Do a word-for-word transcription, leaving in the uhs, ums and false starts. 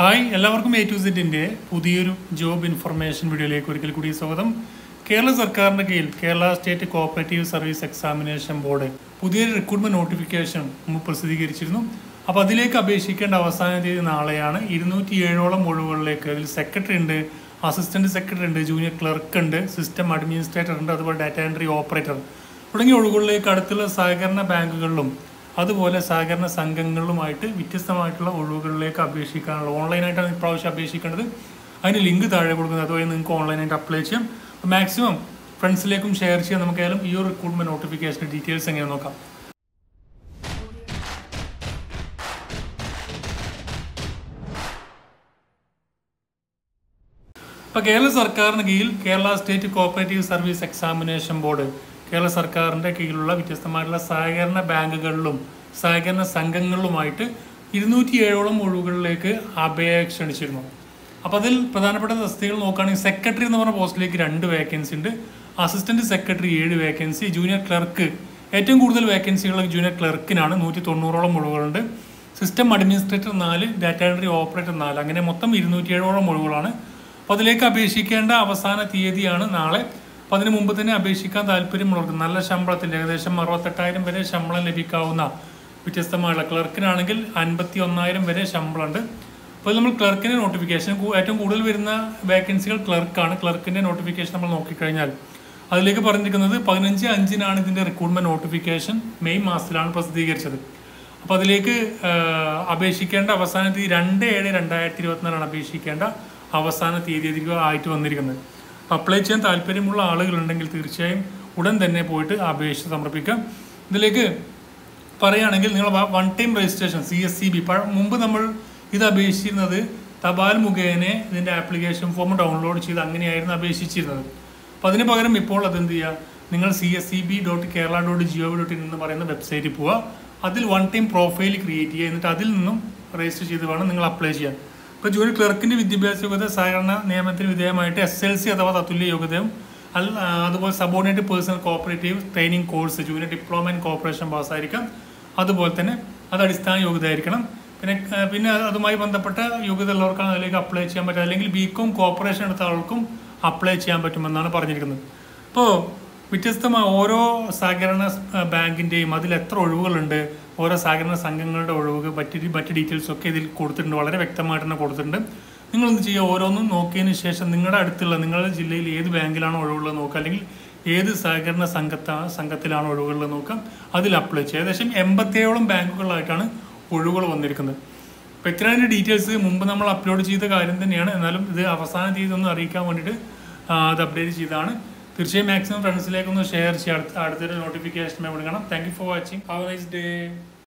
Hi എല്ലാവർക്കും A to സെറ്റിൻ്റെ പുതിയൊരു ജോബ് ഇൻഫർമേഷൻ വീഡിയോയിലേക്ക് ഒരിക്കൽ കൂടി സ്വാഗതം. കേരള സർക്കാരിൻ്റെ കീഴിൽ Kerala state cooperative service examination board പുതിയൊരു റിക്രൂട്ട്മെന്റ് നോട്ടിഫിക്കേഷൻ മുമ്പ് പ്രസിദ്ധീകരിച്ചിരുന്നു. അപ്പോൾ അതിലേക്ക് അപേക്ഷിക്കേണ്ട അവസാന തീയതി നാളെയാണ്. ഇരുന്നൂറ്റി ഏഴോളം ഒഴിവുകളിലേക്ക് അതിൽ സെക്രട്ടറി ഉണ്ട്, അസിസ്റ്റന്റ് സെക്രട്ടറി ഉണ്ട്, ജൂനിയർ ക്ലർക്ക് ഉണ്ട്, സിസ്റ്റം അഡ്മിനിസ്ട്രേറ്റർ ഉണ്ട്, അതുപോലെ ഡാറ്റ എൻട്രി ഓപ്പറേറ്റർ തുടങ്ങിയ ഒഴിവുകളിലേക്ക് അടുത്തുള്ള സഹകരണ ബാങ്കുകളിലും അതുപോലെ സഹകരണ സംഘങ്ങളിലുമായിട്ട് വ്യത്യസ്തമായിട്ടുള്ള ഒഴിവുകളിലേക്ക് അപേക്ഷിക്കാനുള്ള ഓൺലൈനായിട്ടാണ് ഇപ്രാവശ്യം അപേക്ഷിക്കേണ്ടത്. അതിന് ലിങ്ക് താഴെ കൊടുക്കുന്നത്, അതുവഴി നിങ്ങൾക്ക് ഓൺലൈനായിട്ട് അപ്ലൈ ചെയ്യാം. മാക്സിമം ഫ്രണ്ട്സിലേക്കും ഷെയർ ചെയ്യാം. നമുക്കായാലും ഈ ഒരു റിക്രൂട്ട്മെന്റ് നോട്ടിഫിക്കേഷൻ ഡീറ്റെയിൽസ് എങ്ങനെ നോക്കാം. ഇപ്പോൾ കേരള സർക്കാരിന് കീഴിൽ Kerala state cooperative service examination board Kerala സർക്കാരിൻ്റെ കീഴിലുള്ള വ്യത്യസ്തമായിട്ടുള്ള സഹകരണ ബാങ്കുകളിലും സഹകരണ സംഘങ്ങളിലുമായിട്ട് ഇരുന്നൂറ്റി ഏഴോളം ഒഴിവുകളിലേക്ക് അപേക്ഷ ക്ഷണിച്ചിരുന്നു. അപ്പോൾ അതിൽ പ്രധാനപ്പെട്ട തസ്തികകൾ നോക്കുകയാണെങ്കിൽ സെക്രട്ടറി എന്ന് പറഞ്ഞ പോസ്റ്റിലേക്ക് രണ്ട് വേക്കൻസി ഉണ്ട്, അസിസ്റ്റന്റ് സെക്രട്ടറി ഏഴ് വേക്കൻസി, ജൂനിയർ ക്ലർക്ക് ഏറ്റവും കൂടുതൽ വേക്കൻസികൾ ജൂനിയർ ക്ലർക്കിനാണ്, നൂറ്റി തൊണ്ണൂറോളം ഒഴിവുകളുണ്ട്, സിസ്റ്റം അഡ്മിനിസ്ട്രേറ്റർ നാല്, ഡാറ്റ എൻട്രി ഓപ്പറേറ്റർ നാല്, അങ്ങനെ മൊത്തം ഇരുന്നൂറ്റി ഏഴോളം ഒഴിവുകളാണ്. അപ്പോൾ അതിലേക്ക് അപേക്ഷിക്കേണ്ട അവസാന തീയതിയാണ് നാളെ. അപ്പോൾ അതിന് മുമ്പ് തന്നെ അപേക്ഷിക്കാൻ താല്പര്യമുള്ളവർക്ക് നല്ല ശമ്പളത്തിൽ ഏകദേശം അറുപത്തെട്ടായിരം വരെ ശമ്പളം ലഭിക്കാവുന്ന വ്യത്യസ്തമായുള്ള ക്ലർക്കിനാണെങ്കിൽ അൻപത്തി ഒന്നായിരം വരെ ശമ്പളമുണ്ട്. അപ്പോൾ നമ്മൾ ക്ലർക്കിൻ്റെ നോട്ടിഫിക്കേഷൻ ഏറ്റവും കൂടുതൽ വരുന്ന വേക്കൻസികൾ ക്ലർക്കാണ്. ക്ലർക്കിൻ്റെ നോട്ടിഫിക്കേഷൻ നമ്മൾ നോക്കിക്കഴിഞ്ഞാൽ അതിലേക്ക് പറഞ്ഞിരിക്കുന്നത് പതിനഞ്ച് അഞ്ചിനാണ് ഇതിൻ്റെ റിക്രൂട്ട്മെന്റ് നോട്ടിഫിക്കേഷൻ മെയ് മാസത്തിലാണ് പ്രസിദ്ധീകരിച്ചത്. അപ്പോൾ അതിലേക്ക് അപേക്ഷിക്കേണ്ട അവസാന തീയതി രണ്ട് ഏഴ് രണ്ടായിരത്തി ഇരുപത്തിനാലാണ് അപേക്ഷിക്കേണ്ട അവസാന തീയതി ആയിട്ട് വന്നിരിക്കുന്നത്. അപ്ലൈ ചെയ്യാൻ താല്പര്യമുള്ള ആളുകളുണ്ടെങ്കിൽ തീർച്ചയായും ഉടൻ തന്നെ പോയിട്ട് അപേക്ഷ സമർപ്പിക്കാം. ഇതിലേക്ക് പറയുകയാണെങ്കിൽ നിങ്ങൾ one time registration C S C B മുമ്പ് നമ്മൾ ഇത് അപേക്ഷിച്ചിരുന്നത് തപാൽ മുഖേന ഇതിൻ്റെ ആപ്ലിക്കേഷൻ ഫോം ഡൗൺലോഡ് ചെയ്ത് അങ്ങനെയായിരുന്നു അപേക്ഷിച്ചിരുന്നത്. അപ്പോൾ അതിന് പകരം ഇപ്പോൾ അതെന്ത് ചെയ്യുക, നിങ്ങൾ C S C B dot Kerala dot G O V dot in എന്ന് പറയുന്ന വെബ്സൈറ്റിൽ പോവുക, അതിൽ വൺ ടൈം പ്രൊഫൈൽ ക്രിയേറ്റ് ചെയ്യുക, എന്നിട്ട് അതിൽ നിന്നും രജിസ്റ്റർ ചെയ്ത് വേണം നിങ്ങൾ അപ്ലൈ ചെയ്യാൻ. ഇപ്പോൾ ജൂനിയർ ക്ലർക്കിൻ്റെ വിദ്യാഭ്യാസ യോഗ്യത സഹകരണ നിയമത്തിന് വിധേയമായിട്ട് എസ് എൽ സി അഥവാ തത്തുല്യ യോഗ്യതയും അല്ല അതുപോലെ subordinate personnel cooperative training course junior diploma in corporation പാസ്സായിരിക്കാം. അതുപോലെ തന്നെ അത് അടിസ്ഥാന യോഗ്യത ആയിരിക്കണം. പിന്നെ പിന്നെ അതുമായി ബന്ധപ്പെട്ട യോഗ്യത ഉള്ളവർക്കാണ് അതിലേക്ക് അപ്ലൈ ചെയ്യാൻ പറ്റുക. അല്ലെങ്കിൽ ബി കോം കോർപ്പറേഷൻ എടുത്ത ആൾക്കും അപ്ലൈ ചെയ്യാൻ പറ്റുമെന്നാണ് പറഞ്ഞിരിക്കുന്നത്. അപ്പോൾ വ്യത്യസ്തമായ ഓരോ സഹകരണ ബാങ്കിൻ്റെയും അതിൽ എത്ര ഒഴിവുകളുണ്ട്, ഓരോ സഹകരണ സംഘങ്ങളുടെ ഒഴിവുകൾ മറ്റ് മറ്റ് ഡീറ്റെയിൽസൊക്കെ ഇതിൽ കൊടുത്തിട്ടുണ്ട്, വളരെ വ്യക്തമായിട്ട് തന്നെ കൊടുത്തിട്ടുണ്ട്. നിങ്ങൾ എന്ത് ചെയ്യുക, ഓരോന്നും നോക്കിയതിന് ശേഷം നിങ്ങളുടെ അടുത്തുള്ള നിങ്ങളുടെ ജില്ലയിൽ ഏത് ബാങ്കിലാണോ ഒഴിവുള്ളത് നോക്കുക, അല്ലെങ്കിൽ ഏത് സഹകരണ സംഘത്താ സംഘത്തിലാണോ ഒഴിവുള്ളത് നോക്കാം, അതിൽ അപ്ലൈ ചെയ്യുക. ഏകദേശം എൺപത്തേഴോളം ബാങ്കുകളായിട്ടാണ് ഒഴിവുകൾ വന്നിരിക്കുന്നത്. അപ്പോൾ ഇത്രയും ഡീറ്റെയിൽസ് മുമ്പ് നമ്മൾ അപ്ലോഡ് ചെയ്ത കാര്യം തന്നെയാണ്, എന്നാലും ഇത് അവസാന തീയതി ഒന്ന് അറിയിക്കാൻ വേണ്ടിയിട്ട് അത് അപ്ഡേറ്റ് ചെയ്തതാണ്. തീർച്ചയായും മാക്സിമം ഫ്രണ്ട്സിലേക്കൊന്ന് ഷെയർ ചെയ്യുക. അടുത്ത അടുത്തൊരു നോട്ടിഫിക്കേഷൻ വിളിക്കണം. Thank you for watching. Have a nice day.